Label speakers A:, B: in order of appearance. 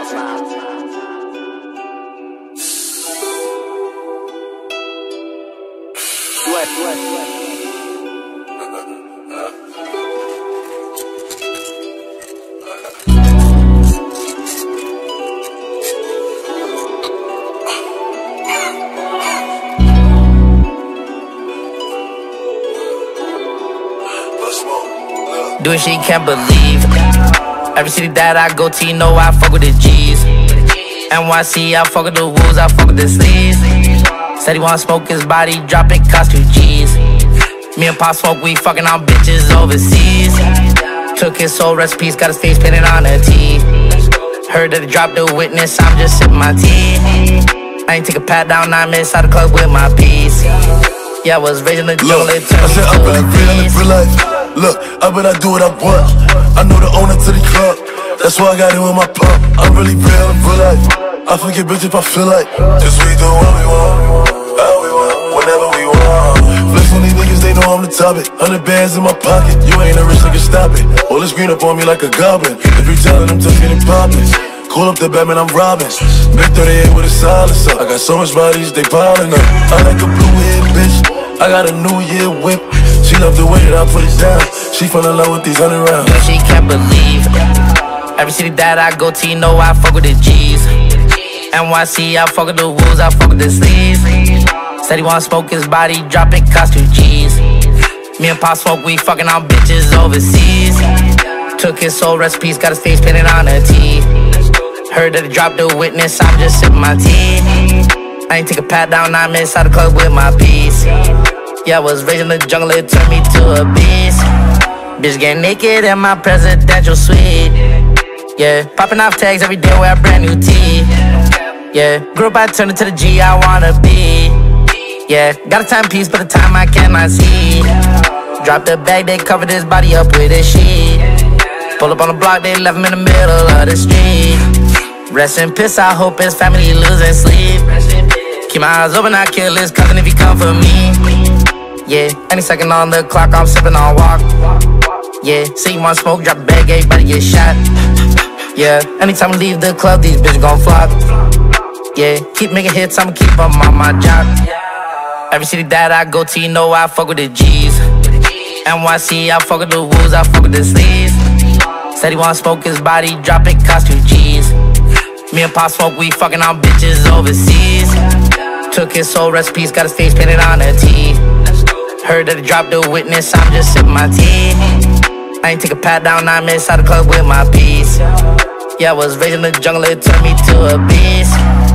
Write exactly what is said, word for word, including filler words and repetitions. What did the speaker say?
A: Doing shit you can't believe. Every city that I go to, you know I fuck with the G's. N Y C, I fuck with the wolves, I fuck with the sleeves. Said he wanna smoke his body, drop it, cost two G's. Me and Pop smoke, we fucking on bitches overseas. Took his soul recipes, got his face painted on a T. Heard that he dropped the witness, I'm just sipping my tea. I ain't take a pat down, nine minutes out the club with my piece. Yeah, I was raised in the jungle, it turned me to a beast.
B: Look, I bet I do what I want. I know the owner to the club, that's why I got it with my pump. I'm really real in real life. I forget bitch if I feel like. Just we do what we want, how we want, whenever we want. Flex on these niggas, they know I'm the topic. Hundred bands in my pocket, you ain't a rich nigga, stop it. All this green up on me like a goblin. If you telling them tough, getting poppin'. Call up the Batman, I'm robbing. Big thirty-eight with a silencer. I got so much bodies, they piling up. I like a blue head bitch, I got a new year whip. She love the way that I put it down. She fell in love with these hundred rounds.
A: Yo, she can't believe. Every city that I go to, you know I fuck with the G's. N Y C, I fuck with the wolves, I fuck with the sleeves. Said he wanna smoke his body, drop it, cost two G's. Me and Pop smoke, we fucking on bitches overseas. Took his soul recipes, got his face painted on a T. Heard that he dropped the witness, I'm just sipping my tea. I ain't take a pat down, nine minutes out the club with my piece. Yeah, I was raised in the jungle, it turned me to a beast. Bitch get naked in my presidential suite. Yeah, popping off tags every day, wear a brand new tee. Yeah, grew up, I turned into the G I wanna be. Yeah, got a timepiece, but the time I cannot see. Dropped the bag, they covered his body up with a sheet. Pull up on the block, they left him in the middle of the street. Rest in peace, I hope his family losing sleep. Keep my eyes open, I kill his cousin if he come for me. Yeah, any second on the clock, I'm sipping on walk. Yeah, see you want smoke, drop a bag, everybody get shot. Yeah, anytime I leave the club, these bitches gon' flock. Yeah, keep making hits, I'ma keep them on my job. Every city that I go to, you know I fuck with the G's. N Y C, I fuck with the wolves, I fuck with the sleeves. Said he wanna smoke his body, drop it, cost two G's. Me and Pop smoke, we fucking on bitches overseas. Took his soul recipes, got his face painted on a T. Heard that he dropped the witness, I'm just sipping my tea. I ain't take a pat down, nine minutes out the club with my piece. Yeah, I was raised in the jungle, it turned me to a beast.